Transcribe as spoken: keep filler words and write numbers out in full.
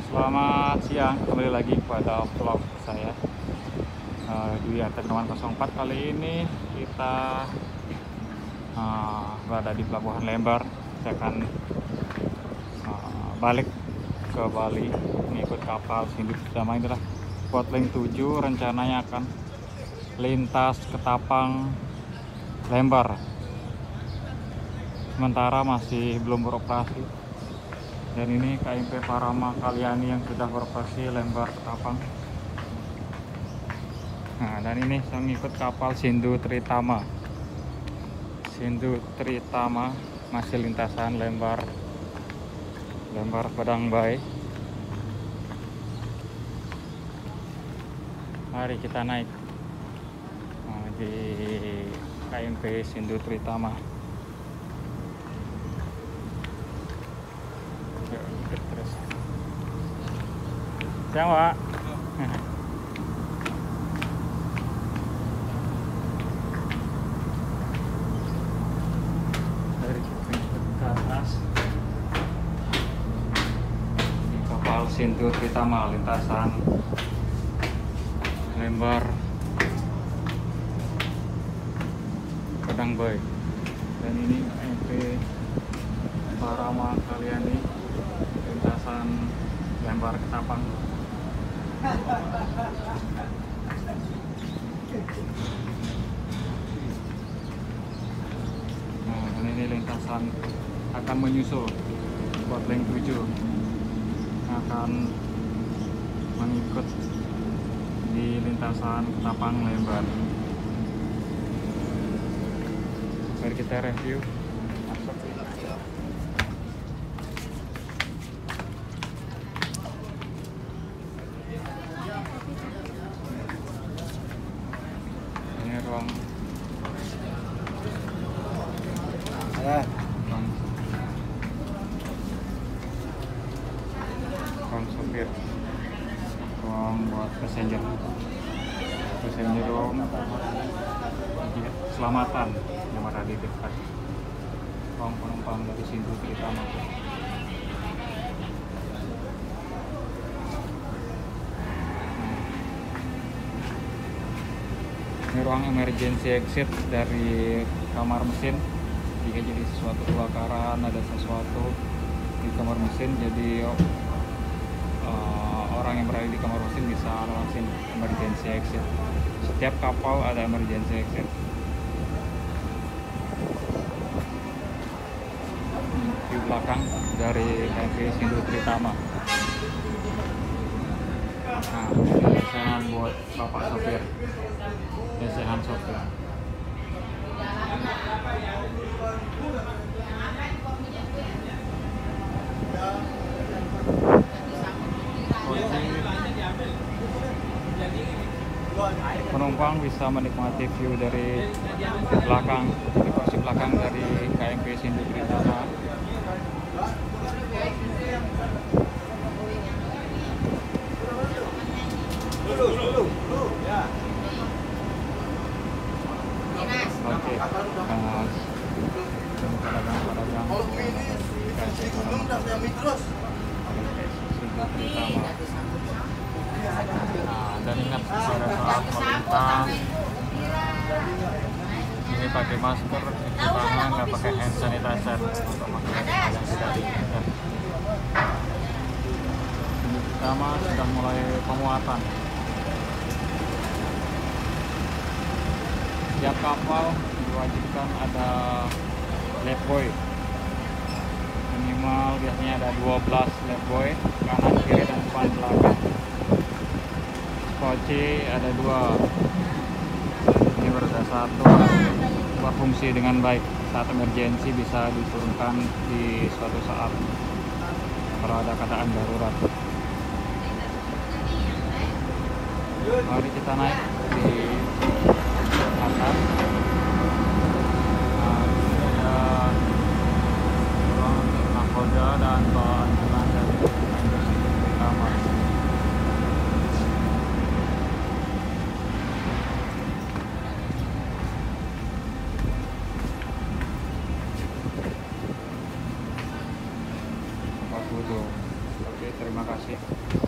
Selamat siang, kembali lagi kepada vlog saya uh, di Terminal nol empat. Kali ini kita uh, berada di Pelabuhan Lembar. Saya akan uh, balik ke Bali mengikut kapal Sindu Tritama. Inilah Botlink tujuh, rencananya akan lintas Ketapang Lembar. Sementara masih belum beroperasi. Dan ini K M P Parama Kalyani yang sudah beroperasi Lembar Ketapang. Nah, dan ini saya mengikut kapal Sindu Tritama. Sindu Tritama masih lintasan Lembar Lembar Padang Bay. Mari kita naik nah, di K M P Sindu Tritama. Terus siang Pak. Dari ke atas di kapal Sindu Tritama lintasan Lembar Padang Bay. Dan ini K M P Parama Kalyani lintasan Lembar Ketapang. Nah, ini lintasan akan menyusul Botlink tujuh akan mengikut di lintasan Ketapang Lembar. Mari kita review. Masuk. Ruang ruang, ruang sopir, ruang buat passenger, passenger room, keselamatan yang ada di dekat ruang penumpang dari Sindu Tritama. Ini ruang emergency exit dari kamar mesin. Jika jadi sesuatu kebakaran, ada sesuatu di kamar mesin, jadi uh, orang yang berada di kamar mesin bisa langsung emergency exit. Setiap kapal ada emergency exit. Di belakang dari K M P Sindu Tritama. Nah, ini lesehan buat bapak sopir. Lesehan sopir. Penumpang bisa menikmati view dari belakang, di kursi belakang dari K M P Sindu Tritama. Oke, pedagang-pedagang belum dapat mikros. Nah, dan ingat pada saat melintas ini pakai masker, cuci tangan, nggak pakai hand sanitizer untuk makanan yang tidak diinginkan. Sindu Tritama sudah mulai pemuatan. Setiap kapal diwajibkan ada lap buoy. Minimal biasanya ada dua belas lap buoy, kanan, kiri, dan depan belakang. Skoci ada dua. Ini berada satu berfungsi dengan baik. Saat emergensi bisa diturunkan di suatu saat kalau ada keadaan darurat. Mari kita naik di atas. Nah, ini ada ruang untuk nakoda dan bantuan dari Sindu Tritama. Pak Budo. Oke, terima kasih. kasih.